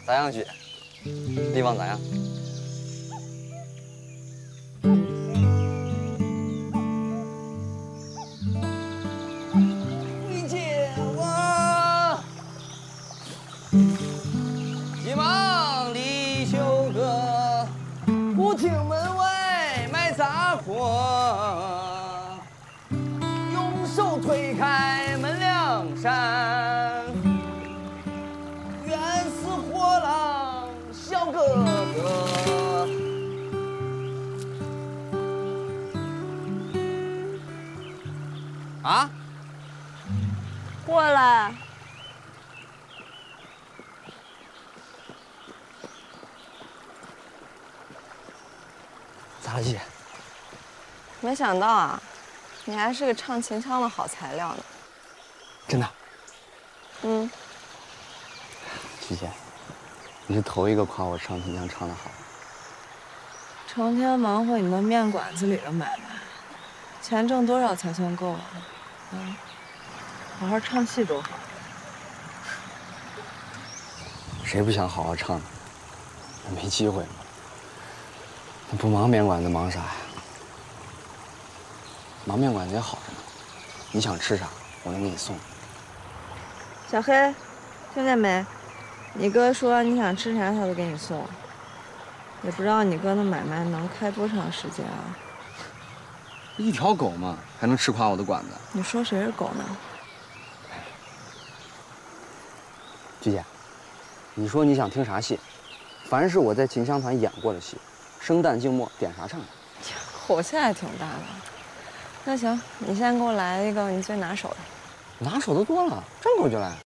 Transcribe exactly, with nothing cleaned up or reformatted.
咋样，姐？地方咋样？你借我，急忙离休阁，忽听门外卖杂货，用手推开门梁扇。 原是货郎小哥哥，啊， 过来。 咋了，姐？ 没想到啊，你还是个唱秦腔的好材料呢。 真的？ 嗯。 菊姐，你是头一个夸我唱秦腔唱得好。 成天忙活你那面馆子里的买卖，钱挣多少才算够啊？嗯，好好唱戏多好。 谁不想好好唱呢？没机会嘛。不忙面馆子忙啥呀？忙面馆子也好着呢。你想吃啥，我能给你送。 小黑，听见没？你哥说你想吃啥，他都给你送。也不知道你哥那买卖能开多长时间啊？ 一条狗嘛，还能吃垮我的馆子？ 你说谁是狗呢？ 菊姐，你说你想听啥戏？凡是我在秦腔团演过的戏，生旦净末点啥唱啥。 火气还挺大的。那行，你先给我来一个你最拿手的。 拿手的多了，张口就来。